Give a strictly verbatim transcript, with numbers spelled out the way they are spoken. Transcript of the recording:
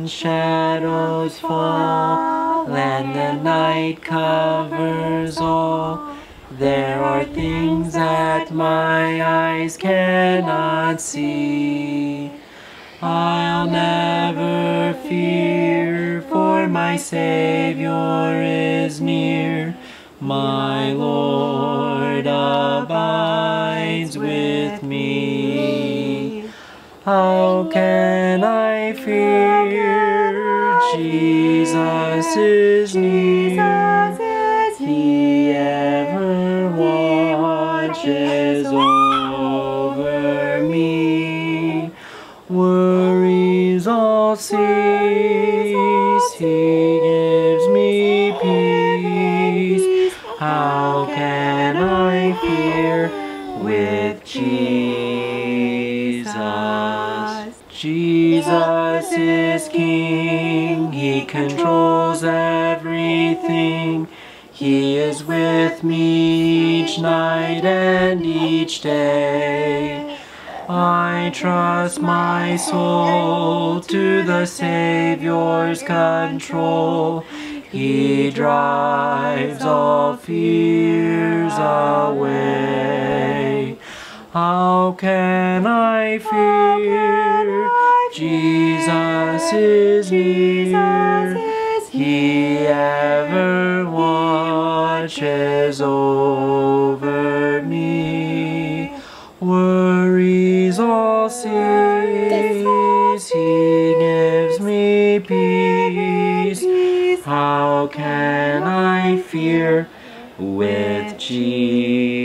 when shadows fall and the night covers all, there are things that my eyes cannot see. I'll never fear, for my Savior is near. My Lord abides with me. How can I fear? Jesus is near. He ever watches over me. Worries all cease. He gives me peace. How can I fear with Jesus? Jesus is King. He controls everything. He is with me each night and each day. I trust my soul to the Savior's control. He drives all fears away. How can I fear? Jesus is near. He ever watches over me. Worries all cease. He gives me peace. How can I fear with Jesus?